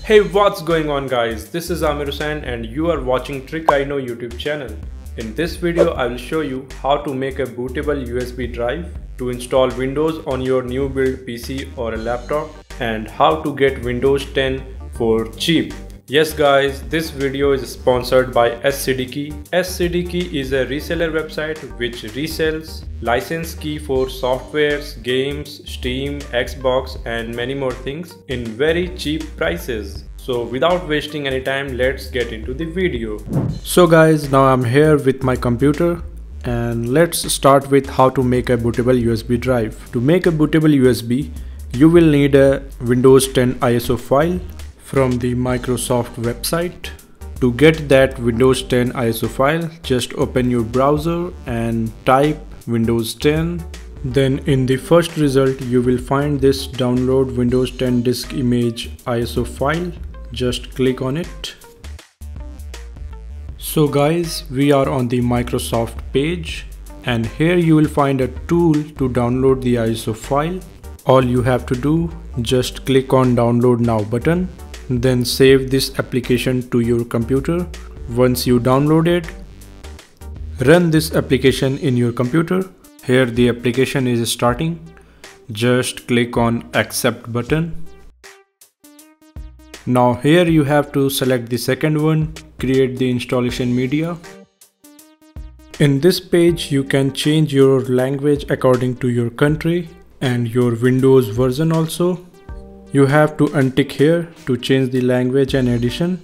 Hey, what's going on guys? This is Amir Hussain and you are watching Trick I Know YouTube channel. In this video I will show you how to make a bootable USB drive to install Windows on your new build PC or a laptop and how to get Windows 10 for cheap. Yes guys, this video is sponsored by SCDkey. SCDkey is a reseller website which resells license key for softwares, games, Steam, Xbox and many more things in very cheap prices. So without wasting any time, let's get into the video. So guys, now I'm here with my computer and let's start with how to make a bootable USB drive. To make a bootable USB, you will need a Windows 10 ISO file from the Microsoft website. To get that Windows 10 ISO file, just open your browser and type Windows 10. Then in the first result you will find this download Windows 10 disk image ISO file. Just click on it. So guys, we are on the Microsoft page and here you will find a tool to download the ISO file. All you have to do, just click on download now button. Then save this application to your computer. Once you download it, run this application in your computer. Here the application is starting. Just click on accept button. Now here you have to select the second one, create the installation media. In this page you can change your language according to your country and your Windows version also. You have to untick here to change the language and edition,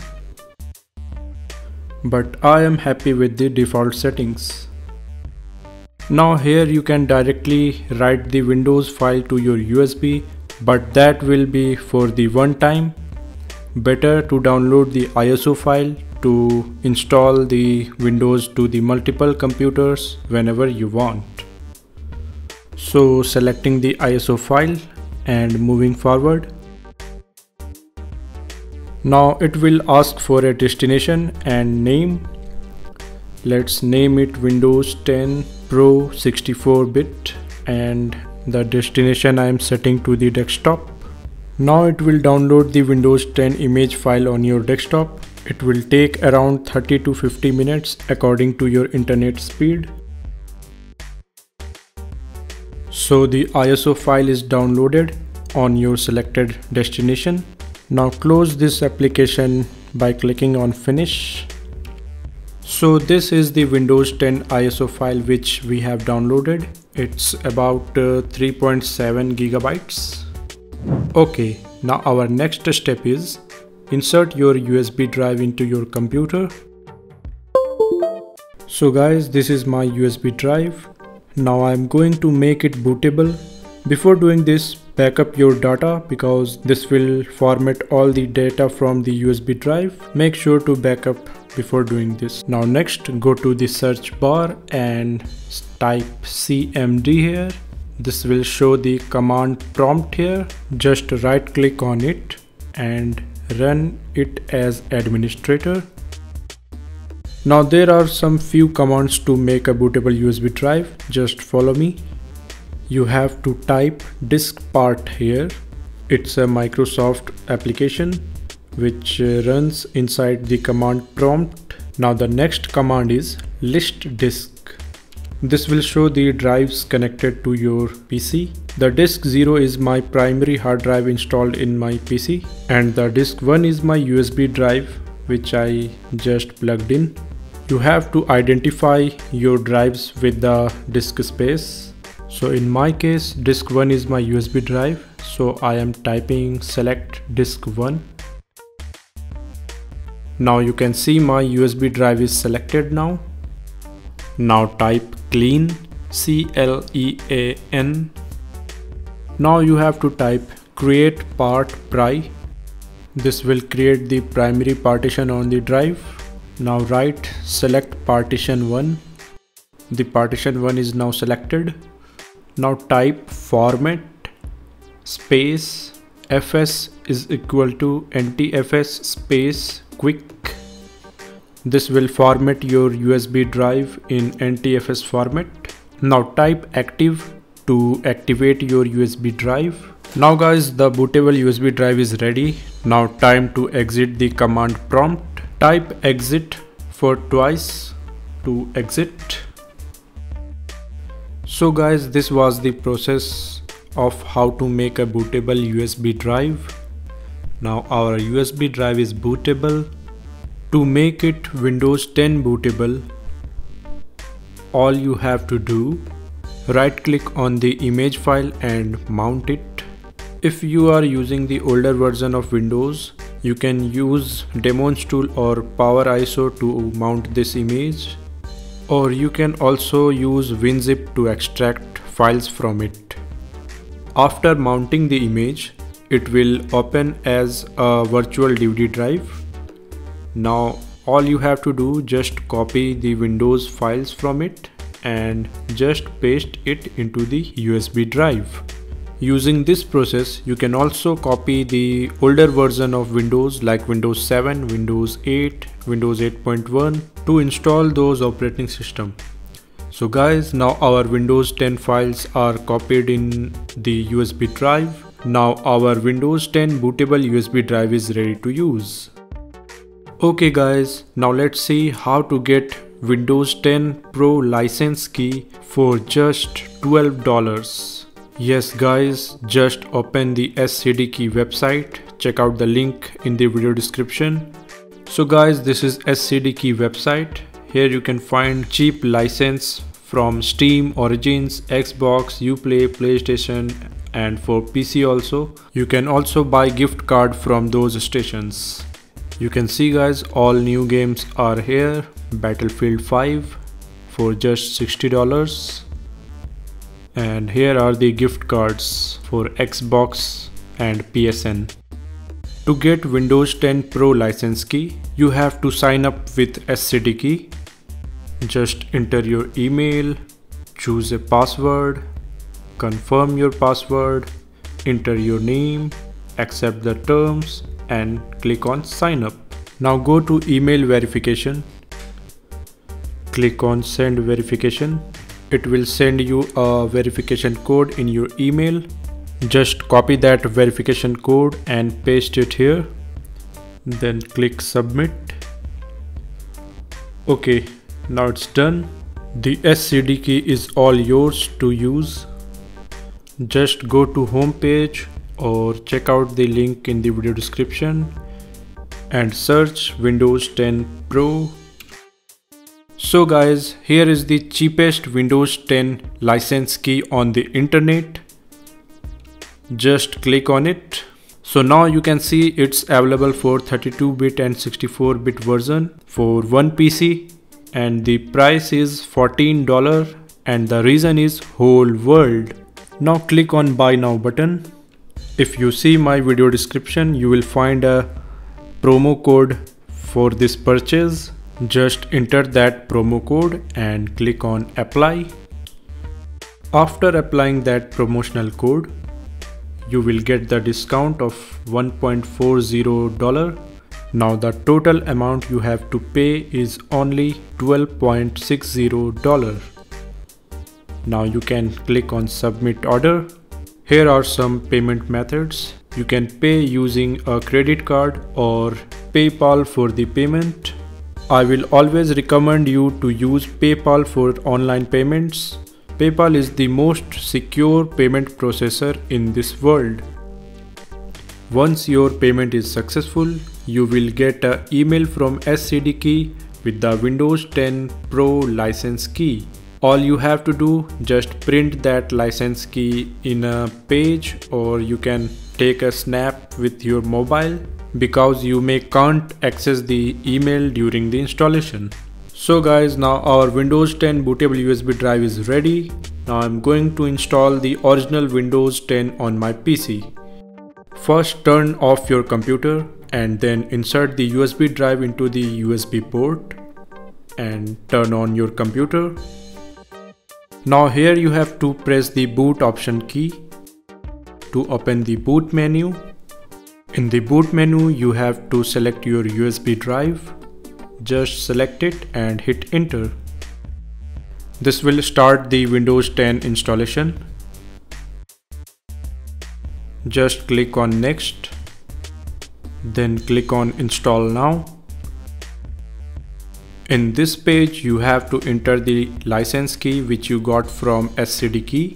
but I am happy with the default settings. Now here you can directly write the Windows file to your USB, but that will be for the one time. Better to download the ISO file to install the Windows to the multiple computers whenever you want. So selecting the ISO file and moving forward. Now it will ask for a destination and name. Let's name it Windows 10 Pro 64-bit and the destination I am setting to the desktop. Now it will download the Windows 10 image file on your desktop. It will take around 30 to 50 minutes according to your internet speed. So the ISO file is downloaded on your selected destination. Now close this application by clicking on finish. So this is the Windows 10 ISO file which we have downloaded. It's about 3.7 gigabytes. Okay, now our next step is insert your USB drive into your computer. So guys, this is my USB drive. Now I'm going to make it bootable. Before doing this, back up your data because this will format all the data from the USB drive. Make sure to back up before doing this. Now next, go to the search bar and type CMD here. This will show the command prompt here. Just right click on it and run it as administrator. Now there are some few commands to make a bootable USB drive. Just follow me. You have to type disk part here. It's a Microsoft application which runs inside the command prompt. Now the next command is list disk. This will show the drives connected to your PC. The disk 0 is my primary hard drive installed in my PC and the disk 1 is my USB drive which I just plugged in. You have to identify your drives with the disk space. So in my case, disk 1 is my USB drive. So I am typing select disk 1. Now you can see my USB drive is selected now. Now type clean, CLEAN. Now you have to type create part pri. This will create the primary partition on the drive. Now write select partition 1. The partition 1 is now selected. Now type format space fs is equal to ntfs space quick. This will format your USB drive in NTFS format. Now type active to activate your USB drive. Now guys, the bootable USB drive is ready. Now time to exit the command prompt. Type exit for twice to exit. So guys, this was the process of how to make a bootable USB drive. Now our USB drive is bootable. To make it Windows 10 bootable, all you have to do, right click on the image file and mount it. If you are using the older version of Windows, you can use Demons tool or Power ISO to mount this image, or you can also use WinZip to extract files from it. After mounting the image, it will open as a virtual DVD drive. Now all you have to do, just copy the Windows files from it and just paste it into the USB drive. Using this process, you can also copy the older version of Windows like Windows 7, Windows 8, Windows 8.1 to install those operating system. So guys, now our Windows 10 files are copied in the USB drive. Now our Windows 10 bootable USB drive is ready to use. Okay guys, now let's see how to get Windows 10 Pro license key for just $12. Yes guys, just open the SCDkey website. Check out the link in the video description. So guys, this is SCDkey website. Here you can find cheap license from Steam, Origins, Xbox, Uplay, PlayStation, and for PC also. You can also buy gift card from those stations. You can see guys, all new games are here. Battlefield 5 for just $60. And here are the gift cards for Xbox and PSN. To get Windows 10 Pro license key, you have to sign up with SCDkey. Just enter your email, choose a password, confirm your password, enter your name, accept the terms and click on sign up. Now go to email verification. Click on send verification. It will send you a verification code in your email. Just copy that verification code and paste it here. Then click submit. Okay, now it's done. The SCDkey is all yours to use. Just go to home page or check out the link in the video description and search Windows 10 Pro. So guys, here is the cheapest Windows 10 license key on the internet. Just click on it. So now you can see it's available for 32-bit and 64-bit version for one PC, and the price is $14 and the reason is whole world. Now click on buy now button. If you see my video description, you will find a promo code for this purchase. Just enter that promo code and click on apply. After applying that promotional code, you will get the discount of $1.40. Now the total amount you have to pay is only $12.60. Now you can click on submit order. Here are some payment methods. You can pay using a credit card or PayPal for the payment. I will always recommend you to use PayPal for online payments. PayPal is the most secure payment processor in this world. Once your payment is successful, you will get an email from SCDkey with the Windows 10 Pro license key. All you have to do, just print that license key in a page, or you can take a snap with your mobile, because you can't access the email during the installation. So guys, now our Windows 10 bootable USB drive is ready. Now I'm going to install the original Windows 10 on my PC. First turn off your computer and then insert the USB drive into the USB port and turn on your computer. Now here you have to press the boot option key to open the boot menu. In the boot menu, you have to select your USB drive. Just select it and hit enter. This will start the Windows 10 installation. Just click on next. Then click on install now. In this page you have to enter the license key which you got from SCDkey.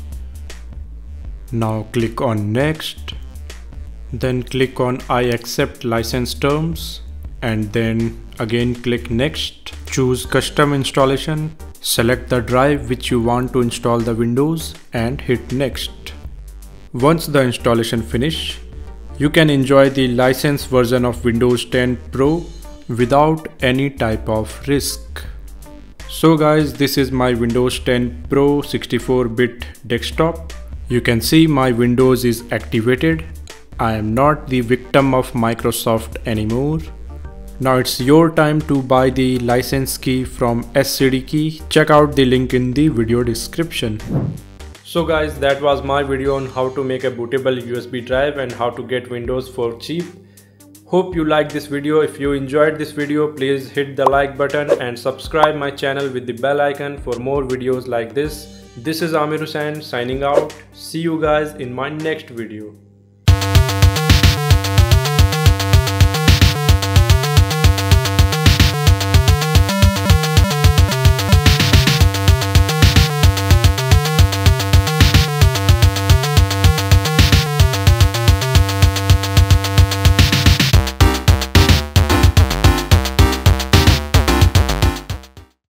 Now click on next. Then click on I accept license terms and then again click next. Choose custom installation. Select the drive which you want to install the Windows and hit next. Once the installation finish, you can enjoy the licensed version of Windows 10 Pro without any type of risk. So guys, this is my Windows 10 Pro 64-bit desktop. You can see my Windows is activated. I am not the victim of Microsoft anymore. Now it's your time to buy the license key from SCDkey. Check out the link in the video description. So guys, that was my video on how to make a bootable USB drive and how to get Windows for cheap. Hope you liked this video. If you enjoyed this video, please hit the like button and subscribe my channel with the bell icon for more videos like this. This is Amir Hussain signing out. See you guys in my next video.